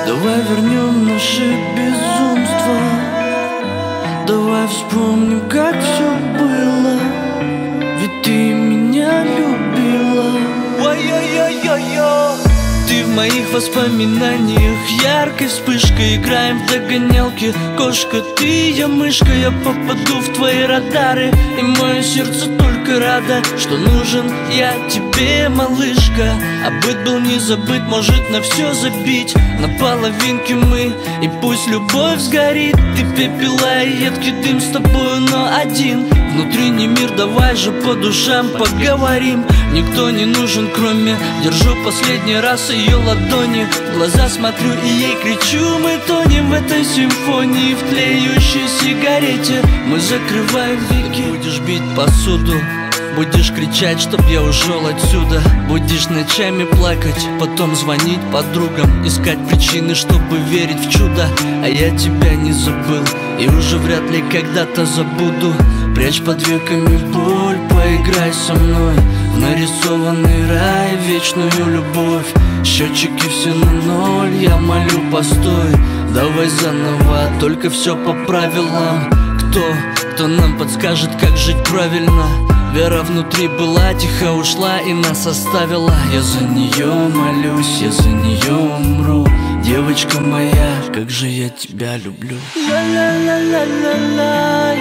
Давай вернем наше безумство. Давай вспомним, как все было. Ведь ты меня любила. Ой-ой-ой-ой-ой. Ты в моих воспоминаниях яркой вспышкой. Играем в догонялки. Кошка, ты, я мышка. Я попаду в твои радары. И мое сердце только радо, что нужен я тебе, малышка. А быть был не забыт, может на все забить. На половинке мы, и пусть любовь сгорит. Ты пепела и едкий дым, с тобою, но один. Внутренний мир, давай же по душам поговорим. Никто не нужен, кроме. Держу последний раз ее ладони. В глаза смотрю и ей кричу. Мы тонем в этой симфонии, в тлеющей сигарете. Мы закрываем веки. Будешь бить посуду, будешь кричать, чтоб я ушел отсюда. Будешь ночами плакать, потом звонить подругам, искать причины, чтобы верить в чудо. А я тебя не забыл и уже вряд ли когда-то забуду. Прячь под веками боль, поиграй со мной в нарисованный рай, вечную любовь. Счетчики все на ноль, я молю, постой. Давай заново, только все по правилам. Кто нам подскажет, как жить правильно? Вера внутри была, тихо ушла и нас оставила. Я за нее молюсь, я за нее умру. Девочка моя, как же я тебя люблю. Ла-ла-ла-ла-ла-лай,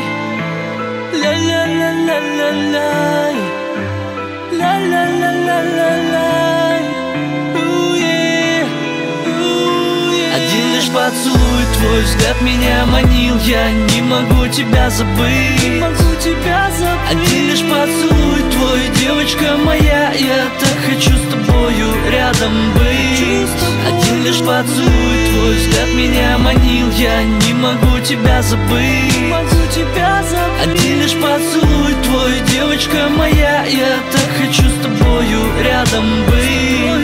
ла-ла-ла-ла-ла-лай, ла-ла-ла-ла-ла-лай. Один лишь поцелуй, твой взгляд меня манил. Я не могу тебя забыть. Один лишь поцелуй твой, девочка моя. Я так хочу с тобою рядом быть. Один лишь поцелуй твой, взгляд меня манил. Я не могу тебя забыть. Один лишь поцелуй твой, девочка моя. Я так хочу с тобою рядом быть.